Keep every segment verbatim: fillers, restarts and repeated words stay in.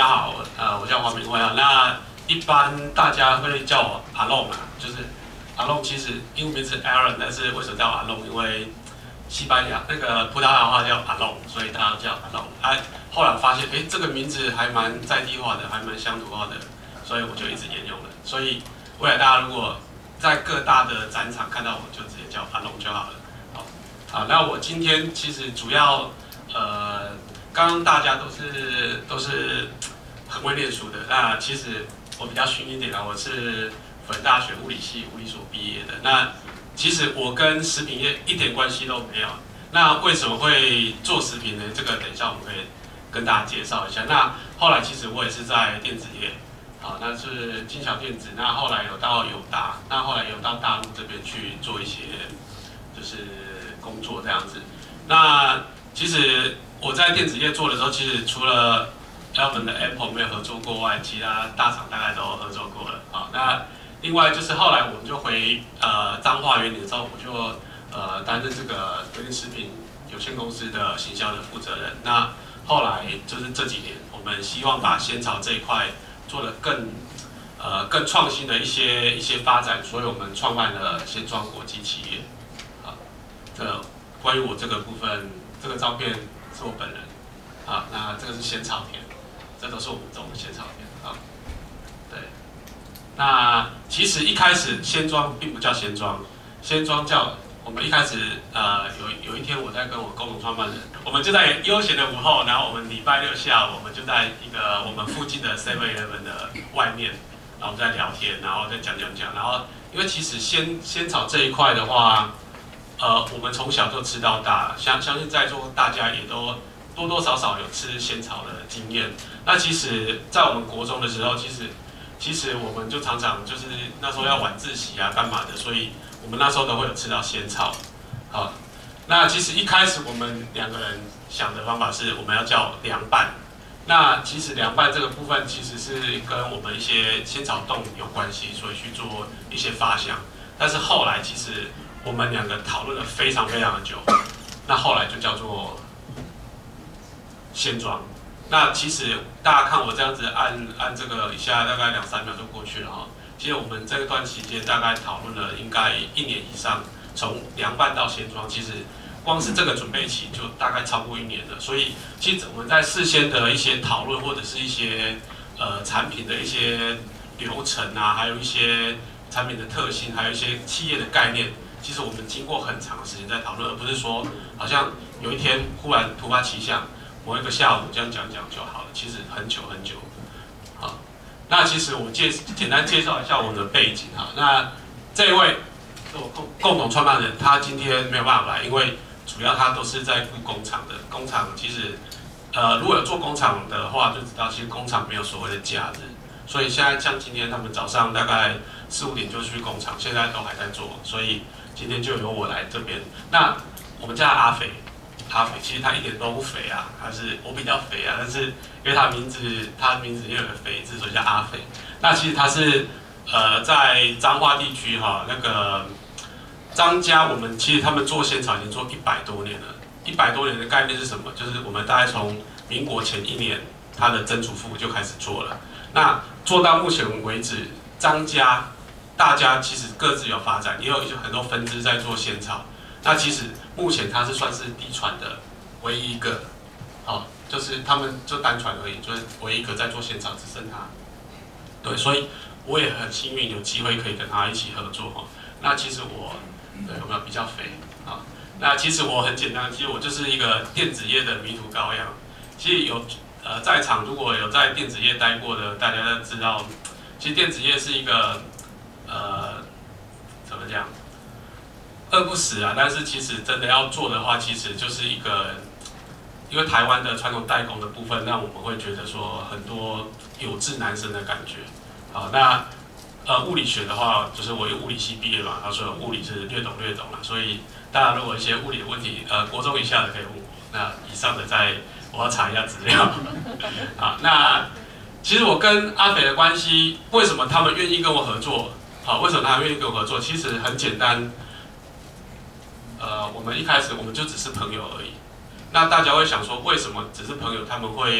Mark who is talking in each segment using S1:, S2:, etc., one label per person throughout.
S1: 家好，我呃我叫黄明辉啊。那一般大家会叫我阿龙啊，就是阿龙其实英文名字 Aaron， 但是为什么叫阿龙？因为西班牙那个葡萄牙话叫阿龙，所以大家叫阿龙。啊，后来发现哎、欸、这个名字还蛮在地化的，还蛮乡土化的，所以我就一直沿用了。所以未来大家如果在各大的展场看到我，就直接叫阿龙就好了。好，好，那我今天其实主要呃。 刚刚大家都是都是很会念书的，那其实我比较逊一点啊，我是辅仁大学物理系物理所毕业的。那其实我跟食品业一点关系都没有。那为什么会做食品呢？这个等一下我们可以跟大家介绍一下。那后来其实我也是在电子业，好，那是金小电子。那后来有到友达，那后来有到大陆这边去做一些就是工作这样子。那其实。 我在电子业做的时候，其实除了 Alvin 的 Apple 没有合作过外，其他大厂大概都合作过了。好，那另外就是后来我们就回呃彰化园林的时候，我就呃担任这个格林食品有限公司的行销的负责人。那后来就是这几年，我们希望把仙草这一块做得更呃更创新的一些一些发展，所以我们创办了仙庄国际企业。好，这关于我这个部分，这个照片。 是我本人，啊，那这个是仙草田，这都是我们种的仙草田啊。对，那其实一开始仙庄并不叫仙庄，仙庄叫我们一开始呃有有一天我在跟我共同创办人，我们就在悠闲的午后，然后我们礼拜六下午我们就在一个我们附近的 Seven Eleven 的外面，然后我们在聊天，然后再讲讲讲，然后因为其实仙仙草这一块的话。 呃，我们从小就吃到大，相相信在座大家也都多多少少有吃仙草的经验。那其实，在我们国中的时候，其实其实我们就常常就是那时候要晚自习啊，干嘛的，所以我们那时候都会有吃到仙草。好，那其实一开始我们两个人想的方法是，我们要叫凉拌。那其实凉拌这个部分其实是跟我们一些仙草冻有关系，所以去做一些发想。但是后来其实。 我们两个讨论了非常非常的久，那后来就叫做仙庄。那其实大家看我这样子按按这个一下，大概两三秒就过去了哈。其实我们这段期间大概讨论了应该一年以上，从凉拌到仙庄，其实光是这个准备期就大概超过一年了。所以其实我们在事先的一些讨论或者是一些呃产品的一些流程啊，还有一些产品的特性，还有一些企业的概念。 其实我们经过很长的时间在讨论，而不是说好像有一天忽然突发奇想，某一个下午这样讲讲就好了。其实很久很久。好，那其实我介简单介绍一下我们的背景哈。那这一位是我共共同创办人，他今天没有办法来，因为主要他都是在顾工厂的。工厂其实呃如果有做工厂的话，就知道其实工厂没有所谓的假日，所以现在像今天他们早上大概四五点就去工厂，现在都还在做，所以。 今天就由我来这边。那我们叫他阿肥，阿肥其实他一点都不肥啊，他是我比较肥啊，但是因为他名字他名字也有个肥字，所以叫阿肥。那其实他是呃在彰化地区哈，那个张家，我们其实他们做仙草已经做一百多年了。一百多年的概念是什么？就是我们大概从民国前一年，他的曾祖父就开始做了。那做到目前为止，张家。 大家其实各自有发展，也有很多分支在做仙草。那其实目前它是算是嫡传的唯一一个，哦，就是他们就单传而已，就是唯一一个在做仙草，只剩他。对，所以我也很幸运有机会可以跟他一起合作哈。那其实我对有没有比较肥啊？那其实我很简单，其实我就是一个电子业的迷途羔羊。其实有呃在场如果有在电子业待过的，大家都知道，其实电子业是一个。 呃，怎么讲？饿不死啊！但是其实真的要做的话，其实就是一个，因为台湾的传统代工的部分，让我们会觉得说很多有志难伸的感觉。好，那呃物理学的话，就是我有物理系毕业嘛，他说物理是略懂略懂了，所以大家如果有一些物理的问题，呃国中以下的可以问我。那以上的在我要查一下资料。好，那其实我跟阿肥的关系，为什么他们愿意跟我合作？ 好，为什么他愿意跟我合作？其实很简单，呃，我们一开始我们就只是朋友而已。那大家会想说，为什么只是朋友，他们会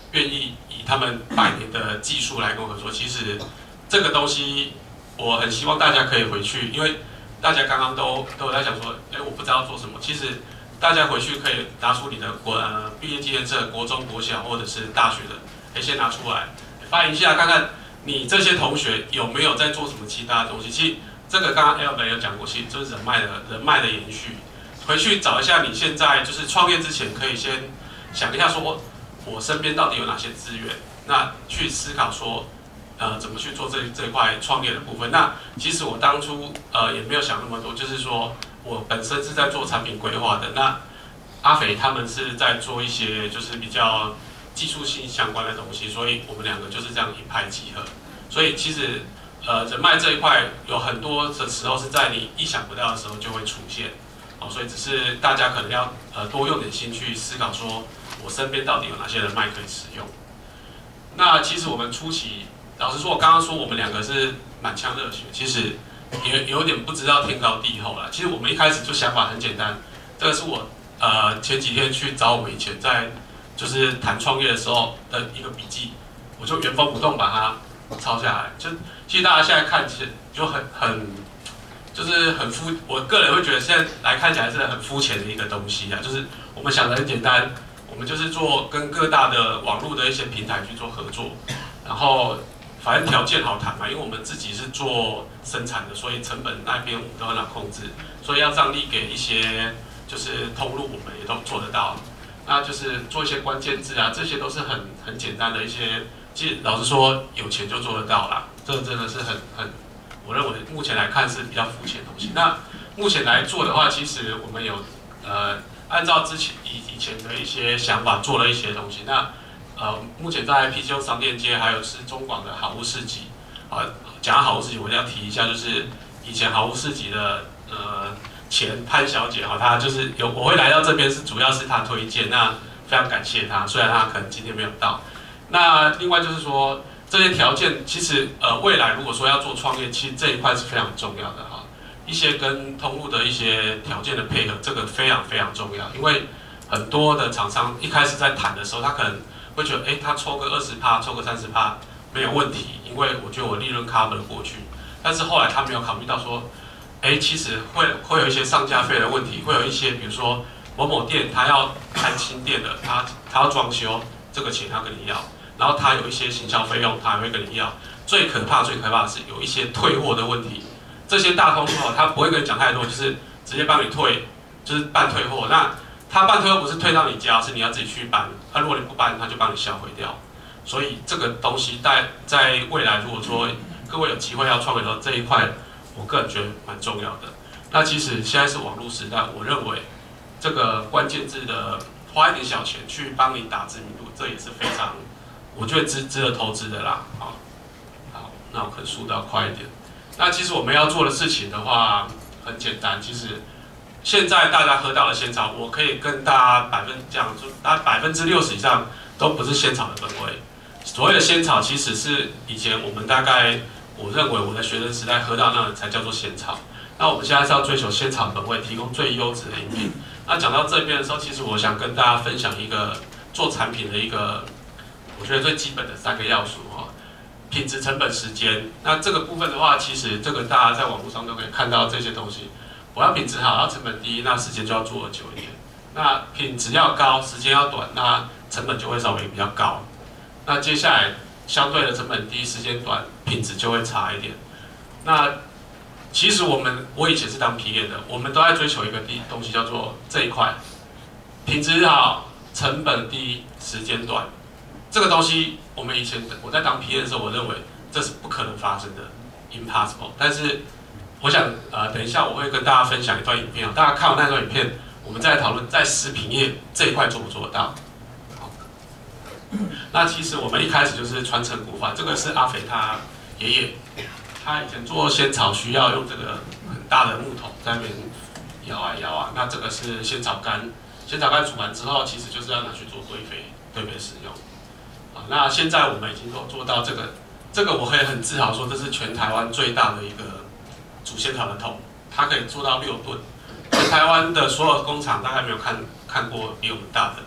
S1: 愿意以他们百年的技术来跟我合作。其实这个东西我很希望大家可以回去，因为大家刚刚都都有在想说，哎，我不知道做什么。其实大家回去可以拿出你的国呃毕业纪念册，国中、国小或者是大学的，哎，先拿出来翻一下，看看你这些同学有没有在做什么其他的东西。其实这个刚刚 Albert 有讲过，其实就是人脉的人脉的延续。回去找一下你现在就是创业之前，可以先想一下说，我身边到底有哪些资源，那去思考说，呃，怎么去做这这一块创业的部分。那其实我当初呃也没有想那么多，就是说我本身是在做产品规划的，那阿肥他们是在做一些就是比较技术性相关的东西，所以我们两个就是这样一拍即合。所以其实呃人脉这一块有很多的时候是在你意想不到的时候就会出现。哦，所以只是大家可能要呃多用点心去思考，说我身边到底有哪些人脉可以使用。那其实我们初期，老实说，我刚刚说我们两个是满腔热血，其实也有点不知道天高地厚啦。其实我们一开始就想法很简单，这个是我呃前几天去找我们以前在就是谈创业的时候的一个笔记，我就原封不动把它抄下来。就其实大家现在看起来就很很。就是很肤，我个人会觉得现在来看起来是很肤浅的一个东西啊。就是我们想的很简单，我们就是做跟各大的网络的一些平台去做合作，然后反正条件好谈嘛，因为我们自己是做生产的，所以成本那边我们都很难控制，所以要让利给一些就是通路，我们也都做得到。那就是做一些关键字啊，这些都是很很简单的一些，其实老实说，有钱就做得到啦，这个真的是很很。我认为目前来看是比较肤浅的东西。那目前来做的话，其实我们有呃按照之前以以前的一些想法做了一些东西。那呃目前在 P C O 商店街还有是中广的好物市集啊，讲到好物市集，我一定要提一下，就是以前好物市集的呃前潘小姐哈，她就是有我会来到这边是主要是她推荐，那非常感谢她，虽然她可能今天没有到。那另外就是说。这些条件其实呃未来如果说要做创业，其实这一块是非常重要的哈。一些跟通路的一些条件的配合，这个非常非常重要。因为很多的厂商一开始在谈的时候，他可能会觉得，哎，他抽个二十趴，抽个三十趴没有问题，因为我觉得我利润 cover 得过去。但是后来他没有考虑到说，哎，其实会会有一些上架费的问题，会有一些比如说某某店他要开新店的，他他要装修，这个钱他跟你要。然后他有一些行销费用，他还会跟你要。最可怕、最可怕的是有一些退货的问题。这些大通路他不会跟你讲太多，就是直接帮你退，就是办退货。那他办退货不是退到你家，是你要自己去办。那、啊、如果你不办，他就帮你销毁掉。所以这个东西在在未来，如果说各位有机会要创业的时候，这一块我个人觉得蛮重要的。那其实现在是网络时代，我认为这个关键字的花一点小钱去帮你打知名度，这也是非常。我觉得值值得投资的啦，好，好，那我可能速度要快一点。那其实我们要做的事情的话很简单，其实现在大家喝到的仙草，我可以跟大家百分讲，就大概百分之六十以上都不是仙草的本味。所谓的仙草，其实是以前我们大概我认为我在学生时代喝到那个才叫做仙草。那我们现在是要追求仙草本味，提供最优质的饮品。那讲到这边的时候，其实我想跟大家分享一个做产品的一个。我觉得最基本的三个要素哈，品质、成本、时间。那这个部分的话，其实这个大家在网络上都可以看到这些东西。我要品质好，要成本低，那时间就要做得久一点。那品质要高，时间要短，那成本就会稍微比较高。那接下来相对的成本低，时间短，品质就会差一点。那其实我们我以前是当 P M 的，我们都在追求一个东西叫做这一块，品质好，成本低，时间短。这个东西，我们以前我在当 P M 的时候，我认为这是不可能发生的 ，impossible。但是，我想呃，等一下我会跟大家分享一段影片，大家看完那段影片，我们再讨论在食品业这一块做不做得到。好，那其实我们一开始就是传承古法，这个是阿肥他爷爷，他以前做仙草需要用这个很大的木桶在那边摇啊摇啊，那这个是仙草干，仙草干煮完之后，其实就是要拿去做堆肥，堆肥使用。那现在我们已经做做到这个，这个我可以很自豪说，这是全台湾最大的一个煮仙草的桶，它可以做到六吨。全台湾的所有工厂大概没有看看过比我们大的。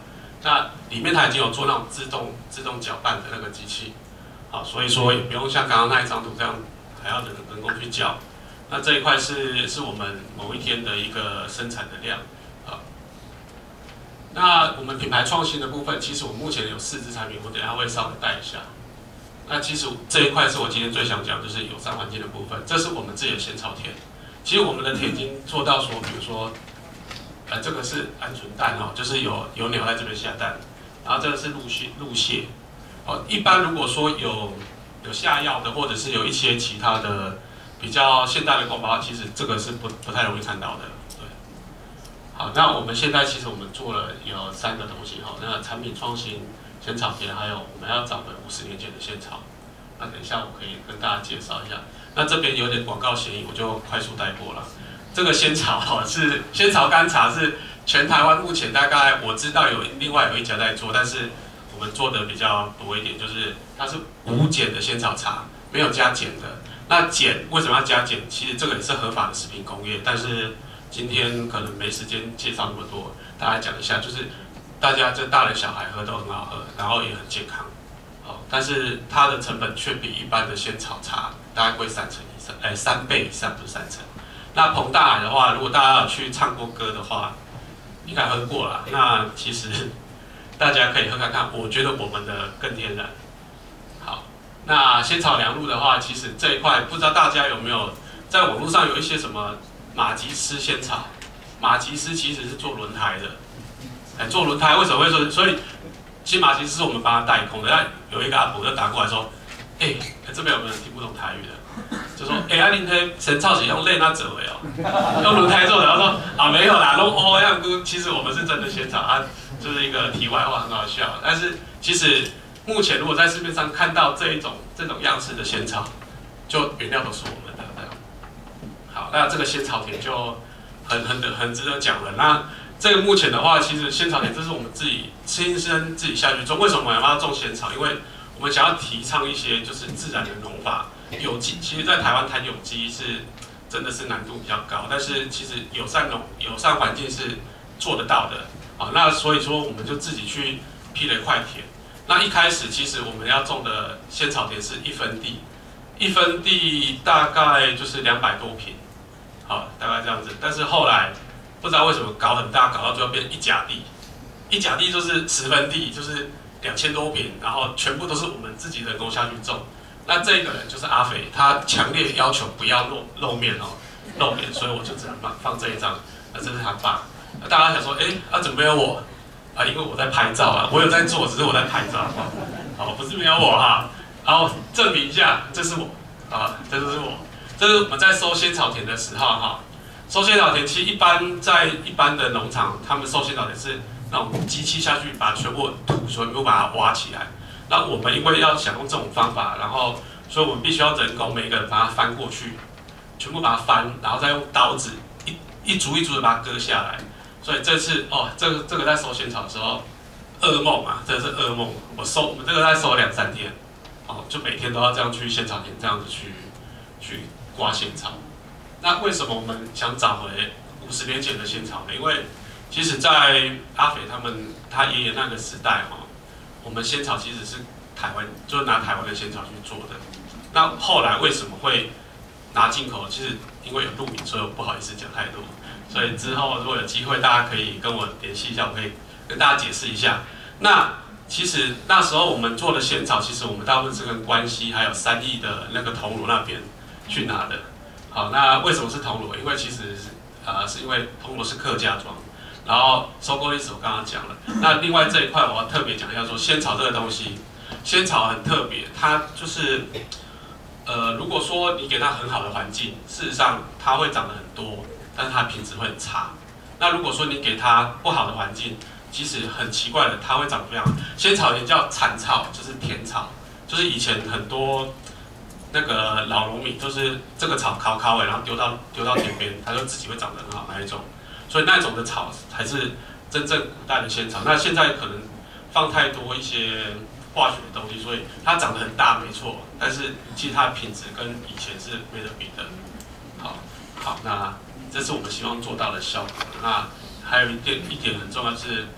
S1: 那里面它已经有做那种自动自动搅拌的那个机器，好，所以说也不用像刚刚那一张图这样还要人人工去搅。那这一块是是我们某一天的一个生产的量，啊。那我们品牌创新的部分，其实我目前有四支产品，我等一下会稍微带一下。那其实这一块是我今天最想讲，就是友善环境的部分，这是我们自己的仙草田。其实我们的田已经做到说，比如说，呃，这个是鹌鹑蛋哦，就是有有鸟在这边下蛋，然后这个是鹿蟹鹿蟹，哦，一般如果说有有下药的，或者是有一些其他的比较现代的工包，其实这个是不不太容易看到的。对，好，那我们现在其实我们做了有三个东西哈，那产品创新、仙草田，还有我们要找回五十年前的仙草。那等一下我可以跟大家介绍一下。那这边有点广告嫌疑，我就快速带过了。这个仙草哈是仙草甘茶，是全台湾目前大概我知道有另外有一家在做，但是我们做的比较多一点，就是它是无碱的仙草茶，没有加碱的。那碱为什么要加碱？其实这个也是合法的食品工业，但是今天可能没时间介绍那么多，大家讲一下，就是大家这大人小孩喝都很好喝，然后也很健康。好，但是它的成本却比一般的仙草茶大概贵三成以上，哎，三倍以上不是三成。那彭大海的话，如果大家有去唱过歌的话，应该喝过啦。那其实大家可以喝看看，我觉得我们的更天然。好，那仙草凉露的话，其实这一块不知道大家有没有在网络上有一些什么马吉斯仙草，马吉斯其实是做轮胎的，哎，做轮胎为什么会说？所以其实马吉斯是我们帮他代工的。那有一个阿婆就打过来说，哎、欸，这边有没有人听不懂台语的？就说，哎、欸，啊，恁迄神草是用链那做的哦，用轮胎做的。他说，啊，没有啦，用欧样菇。其实我们是真的仙草啊，就是一个题外话，很好笑。但是其实目前如果在市面上看到这一种这种样式的仙草，就原料都是我们的。好，那这个仙草田就很很很值得讲了。那这个目前的话，其实仙草田这是我们自己亲身自己下去种。为什么我们要种仙草？因为我们想要提倡一些就是自然的农法。有机，其实在台湾谈有机是真的是难度比较高，但是其实友善农友善环境是做得到的。好，那所以说我们就自己去批了一块田。那一开始其实我们要种的仙草田是一分地，一分地大概就是两百多坪，好，大概这样子。但是后来不知道为什么搞很大，搞到最后变一甲地，一甲地就是十分地，就是两千多坪，然后全部都是我们自己人工下去种。那这个人就是阿肥，他强烈要求不要露露面哦，露脸，所以我就只能放放这一张。那这是他爸。那大家想说，哎、欸，啊怎么没有我？啊，因为我在拍照啊，我有在做，只是我在拍照。好，不是没有我哈。然后证明一下，这是我啊，这就是我。这是我们在收仙草田的时候哈。收仙草田其实一般在一般的农场，他们收仙草田是那种机器下去把全部土全部把它挖起来。那我们因为要想用这种方法，然后所以我们必须要人工每一个人把它翻过去，全部把它翻，然后再用刀子一一逐一逐的把它割下来。所以这次哦，这个这个在收仙草的时候，噩梦啊，真的是噩梦。我收我们这个在收两三天，哦，就每天都要这样去仙草田这样子去去刮仙草。那为什么我们想找回五十年前的仙草呢？因为其实，在阿肥他们他爷爷那个时代哈。我们仙草其实是台湾，就是拿台湾的仙草去做的。那后来为什么会拿进口？其实因为有录影，所以我不好意思讲太多。所以之后如果有机会，大家可以跟我联系一下，我可以跟大家解释一下。那其实那时候我们做的仙草，其实我们大部分是跟关西还有三义的那个桐庐那边去拿的。好，那为什么是桐庐？因为其实呃是因为桐庐是客家庄。然后收购历史我刚刚讲了，那另外这一块我要特别讲一下，说仙草这个东西，仙草很特别，它就是，呃，如果说你给它很好的环境，事实上它会长得很多，但是它品质会很差。那如果说你给它不好的环境，其实很奇怪的，它会长得非常。仙草也叫蚕草，就是田草，就是以前很多那个老农民都是这个草烤烤尾，然后丢到丢到田边，它就自己会长得很好那一种。所以那种的草才是真正古代的仙草。那现在可能放太多一些化学的东西，所以它长得很大没错，但是其实它的品质跟以前是没得比的。好，好，那这是我们希望做到的效果。那还有一点一点很重要是，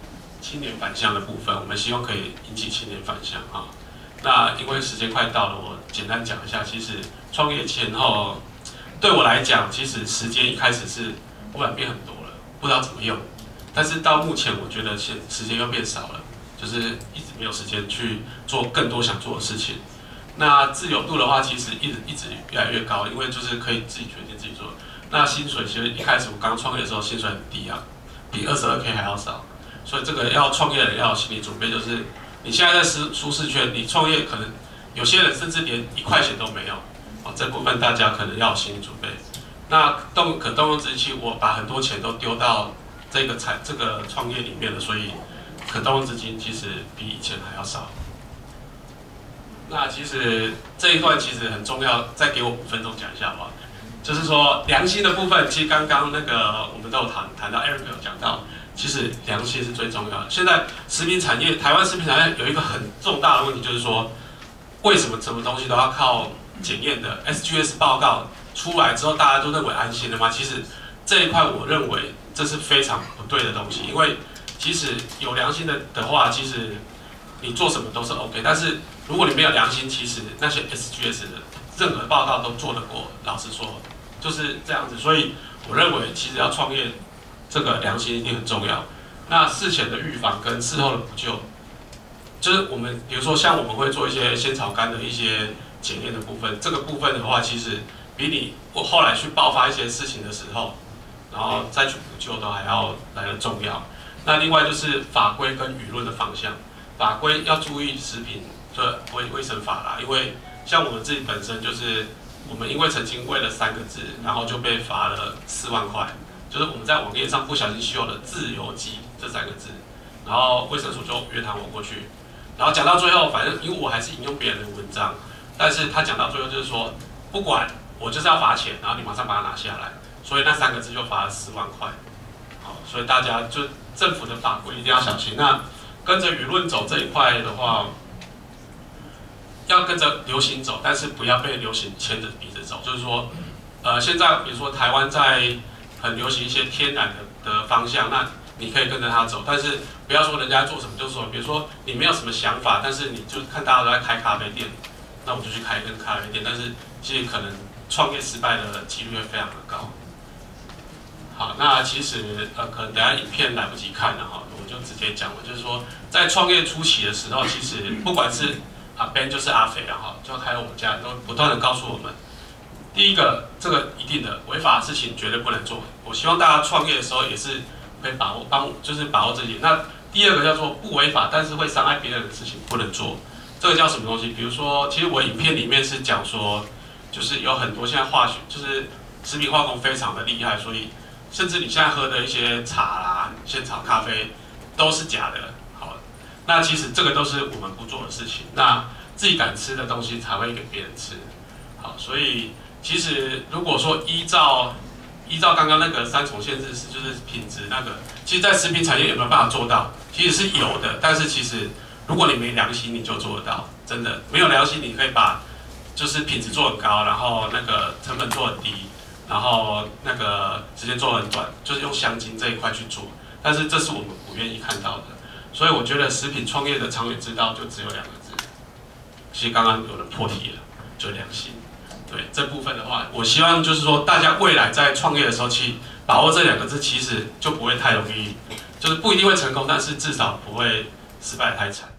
S1: 青年返乡的部分，我们希望可以引起青年返乡啊。那因为时间快到了，我简单讲一下，其实创业前后对我来讲，其实时间一开始是忽然变很多了，不知道怎么用。但是到目前，我觉得现时间又变少了，就是一直没有时间去做更多想做的事情。那自由度的话，其实一直一直越来越高，因为就是可以自己决定自己做。那薪水其实一开始我刚创业的时候，薪水很低啊，比二十二 K 还要少。所以这个要创业的人要有心理准备，就是你现在在舒舒适圈，你创业可能有些人甚至连一块钱都没有。哦，这部分大家可能要有心理准备。那动可动用资金，我把很多钱都丢到这个产这个创业里面了，所以可动用资金其实比以前还要少。那其实这一段其实很重要，再给我五分钟讲一下好不好？就是说良心的部分，其实刚刚那个我们都有谈谈到 ，Eric 有讲到，其实良心是最重要的。现在食品产业，台湾食品产业有一个很重大的问题，就是说为什么什么东西都要靠检验的 S G S 报告出来之后，大家都认为安心了吗？其实这一块我认为这是非常不对的东西，因为其实有良心的的话，其实你做什么都是 OK， 但是如果你没有良心，其实那些 S G S 的任何报告都做得过。老实说，就是这样子。所以我认为，其实要创业，这个良心一定很重要。那事前的预防跟事后的补救，就是我们比如说像我们会做一些仙草苷的一些检验的部分，这个部分的话，其实比你我后来去爆发一些事情的时候，然后再去补救都还要来得重要。那另外就是法规跟舆论的方向，法规要注意食品的卫卫生法啦，因为像我们自己本身就是，我们因为曾经为了三个字，然后就被罚了四万块，就是我们在网页上不小心修了自由基这三个字，然后卫生署就约谈我过去，然后讲到最后，反正因为我还是引用别人的文章，但是他讲到最后就是说，不管我就是要罚钱，然后你马上把它拿下来，所以那三个字就罚了四万块。好，所以大家就政府的法规一定要小心。那跟着舆论走这一块的话，要跟着流行走，但是不要被流行牵着鼻子走。就是说，呃，现在比如说台湾在很流行一些天然的的方向，那你可以跟着它走，但是不要说人家做什么就说，比如说你没有什么想法，但是你就看大家都在开咖啡店，那我就去开一间咖啡店，但是其实可能创业失败的几率会非常的高。好，那其实呃，可能等一下影片来不及看了哈，我就直接讲了，就是说在创业初期的时候，其实不管是阿 Ben 就是阿肥啊哈，就还有我们家都不断的告诉我们，第一个这个一定的违法的事情绝对不能做。我希望大家创业的时候也是可以把握帮就是把握这些。那第二个叫做不违法，但是会伤害别人的事情不能做。这个叫什么东西？比如说，其实我影片里面是讲说，就是有很多现在化学就是食品化工非常的厉害，所以甚至你现在喝的一些茶啦、现炒咖啡都是假的。好，那其实这个都是我们不做的事情。那自己敢吃的东西才会给别人吃。好，所以其实如果说依照依照刚刚那个三重限制是就是品质那个，其实在食品产业有没有办法做到？其实是有的，但是其实如果你没良心，你就做得到。真的没有良心，你可以把就是品质做很高，然后那个成本做很低。然后那个时间做很短，就是用香精这一块去做，但是这是我们不愿意看到的，所以我觉得食品创业的长远之道就只有两个字，其实刚刚有人破题了，就良心。对这部分的话，我希望就是说大家未来在创业的时候，其实把握这两个字，其实就不会太容易，就是不一定会成功，但是至少不会失败太惨。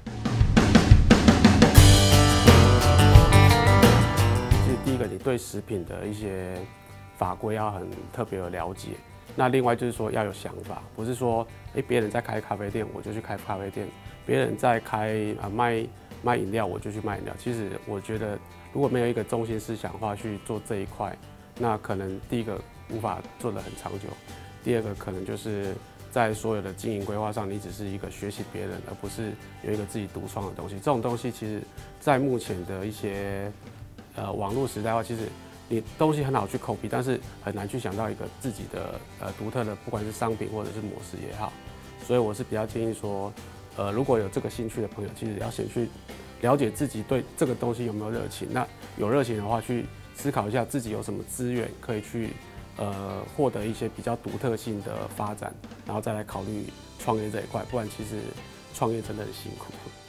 S2: 其实第一个，你对食品的一些法规要很特别的了解，那另外就是说要有想法，不是说哎别人在开咖啡店我就去开咖啡店，别人在开啊卖卖饮料我就去卖饮料。其实我觉得如果没有一个中心思想的话去做这一块，那可能第一个无法做得很长久，第二个可能就是在所有的经营规划上，你只是一个学习别人，而不是有一个自己独创的东西。这种东西其实在目前的一些呃网络时代的话，其实你东西很好去 copy， 但是很难去想到一个自己的呃独特的，不管是商品或者是模式也好。所以我是比较建议说，呃，如果有这个兴趣的朋友，其实要先去了解自己对这个东西有没有热情。那有热情的话，去思考一下自己有什么资源可以去呃获得一些比较独特性的发展，然后再来考虑创业这一块，不然其实创业真的很辛苦。